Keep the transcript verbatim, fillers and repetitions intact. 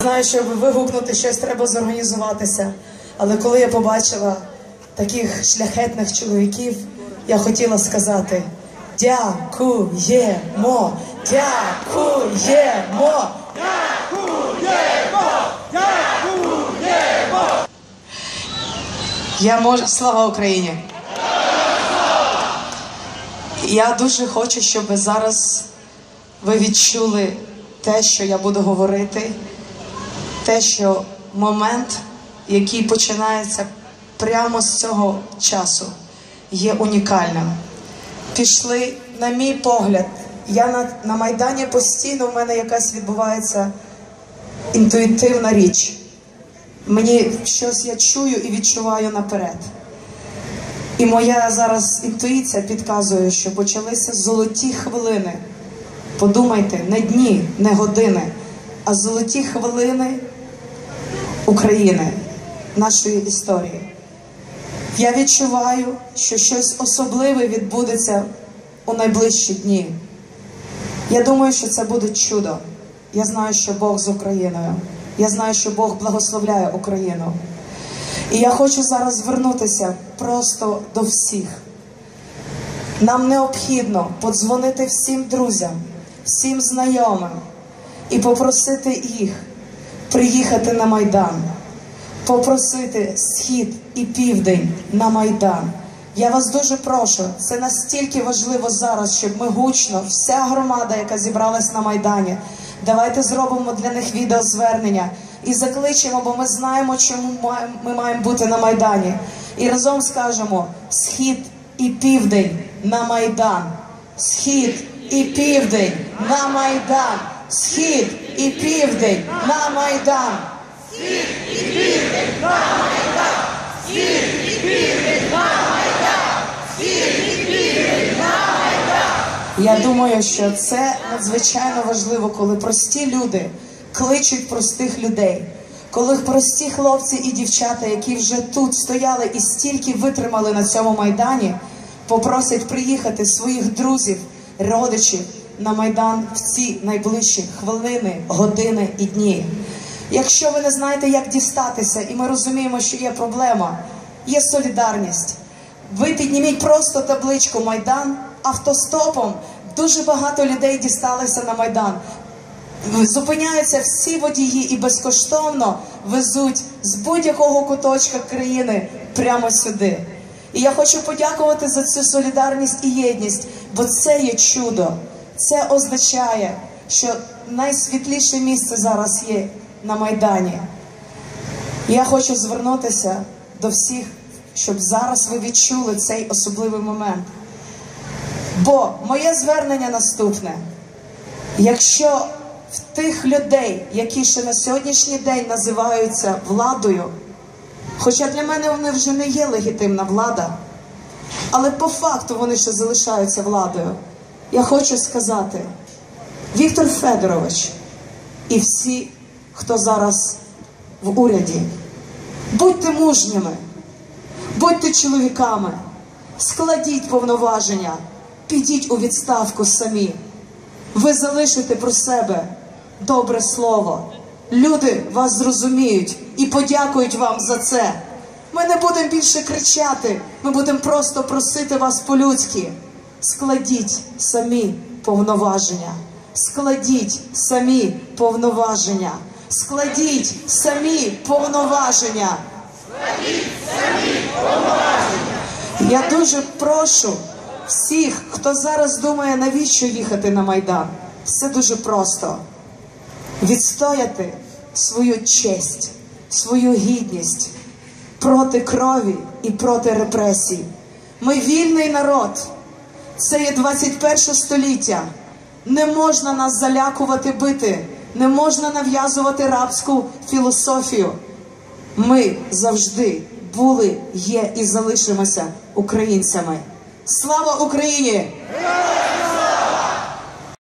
знаю, щоб вигукнути щось, треба зорганізуватися. Але коли я побачила таких шляхетних чоловіків, я хотіла сказати: дякуємо, дякуємо, дякуємо, дякуємо. Я можу... Слава Україні! Я дуже хочу, щоб зараз ви відчули те, що я буду говорити, те, що момент, який починається прямо з цього часу, є унікальним. Пішли, на мій погляд, я на, на Майдані постійно, в мене якась відбувається інтуїтивна річ. Мені щось я чую і відчуваю наперед. І моя зараз інтуїція підказує, що почалися золоті хвилини. Подумайте, не дні, не години, а золоті хвилини України, нашої історії. Я відчуваю, що щось особливе відбудеться у найближчі дні. Я думаю, що це буде чудо. Я знаю, що Бог з Україною. Я знаю, що Бог благословляє Україну. І я хочу зараз звернутися просто до всіх. Нам необхідно подзвонити всім друзям, всім знайомим і попросити їх приїхати на Майдан. Попросити Схід і Південь на Майдан. Я вас дуже прошу, це настільки важливо зараз, щоб ми гучно, вся громада, яка зібралась на Майдані, давайте зробимо для них відеозвернення і закличемо, бо ми знаємо, чому ми маємо бути на Майдані. І разом скажемо: Схід і Південь на Майдан. Схід і Південь на Майдан. Схід і Південь на Майдан. Схід і Південь на Майдан. Схід і Південь на Майдан. Схід і Південь на Майдан. Я думаю, що це надзвичайно важливо, коли прості люди кличуть простих людей. Коли прості хлопці і дівчата, які вже тут стояли і стільки витримали на цьому Майдані, попросять приїхати своїх друзів, родичів на Майдан в ці найближчі хвилини, години і дні. Якщо ви не знаєте, як дістатися, і ми розуміємо, що є проблема, є солідарність, ви підніміть просто табличку «Майдан», автостопом дуже багато людей дісталися на Майдан. Зупиняються всі водії і безкоштовно везуть з будь-якого куточка країни прямо сюди. І я хочу подякувати за цю солідарність і єдність, бо це є чудо. Це означає, що найсвітліше місце зараз є на Майдані. Я хочу звернутися до всіх, щоб зараз ви відчули цей особливий момент. Бо моє звернення наступне. Якщо в тих людей, які ще на сьогоднішній день називаються владою, хоча для мене вони вже не є легітимна влада, але по факту вони ще залишаються владою, я хочу сказати: Віктор Федорович і всі, хто зараз в уряді, будьте мужніми, будьте чоловіками, складіть повноваження, підіть у відставку самі. Ви залишите про себе добре слово. Люди вас зрозуміють і подякують вам за це. Ми не будемо більше кричати, ми будемо просто просити вас по-людськи. Складіть самі повноваження. Складіть самі повноваження. Складіть самі повноваження. Складіть самі повноваження. Я дуже прошу всіх, хто зараз думає, навіщо їхати на Майдан. Все дуже просто. Відстояти свою честь, свою гідність проти крові і проти репресій. Ми вільний народ. Це є двадцять перше століття. Не можна нас залякувати, бити. Не можна нав'язувати рабську філософію. Ми завжди були, є і залишимося українцями. Слава Україні!